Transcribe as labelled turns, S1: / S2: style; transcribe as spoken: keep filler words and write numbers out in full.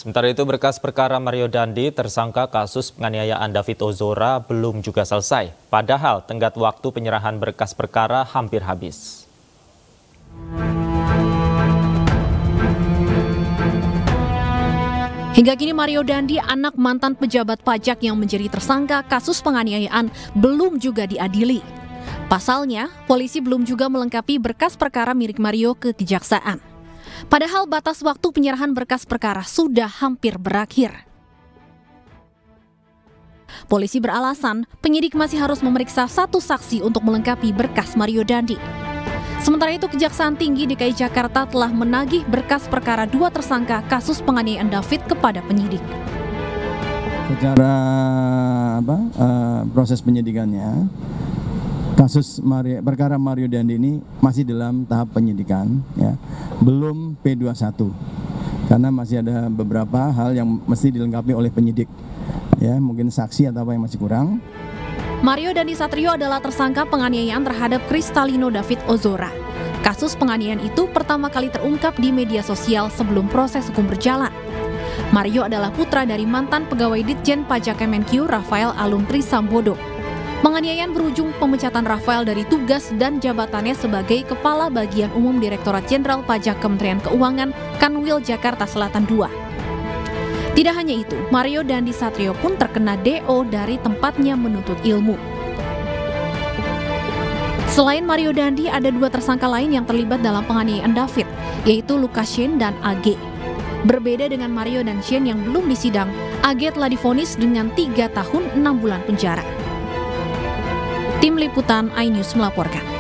S1: Sementara itu berkas perkara Mario Dandi tersangka kasus penganiayaan David Ozora belum juga selesai. Padahal tenggat waktu penyerahan berkas perkara hampir habis.
S2: Hingga kini Mario Dandi, anak mantan pejabat pajak yang menjadi tersangka kasus penganiayaan, belum juga diadili. Pasalnya, polisi belum juga melengkapi berkas perkara milik Mario ke kejaksaan. Padahal batas waktu penyerahan berkas perkara sudah hampir berakhir. Polisi beralasan penyidik masih harus memeriksa satu saksi untuk melengkapi berkas Mario Dandi. Sementara itu, Kejaksaan Tinggi D K I Jakarta telah menagih berkas perkara dua tersangka kasus penganiayaan David kepada penyidik.
S3: Secara apa, uh, proses penyidikannya, kasus Mario, perkara Mario Dandi ini masih dalam tahap penyidikan, ya, belum P dua puluh satu, karena masih ada beberapa hal yang mesti dilengkapi oleh penyidik, ya, mungkin saksi atau apa yang masih kurang.
S2: Mario Dandi Satrio adalah tersangka penganiayaan terhadap Kristalino David Ozora. Kasus penganiayaan itu pertama kali terungkap di media sosial sebelum proses hukum berjalan. Mario adalah putra dari mantan pegawai Ditjen Pajak Kemenkyu Rafael Aluntri Sambodo. Penganiayaan berujung pemecatan Rafael dari tugas dan jabatannya sebagai Kepala Bagian Umum Direktorat Jenderal Pajak Kementerian Keuangan Kanwil Jakarta Selatan dua. Tidak hanya itu, Mario Dandi Satrio pun terkena D O dari tempatnya menuntut ilmu. Selain Mario Dandi, ada dua tersangka lain yang terlibat dalam penganiayaan David, yaitu Lukas Shane dan A G. Berbeda dengan Mario dan Shane yang belum disidang, A G telah divonis dengan tiga tahun enam bulan penjara. Tim Liputan iNews melaporkan.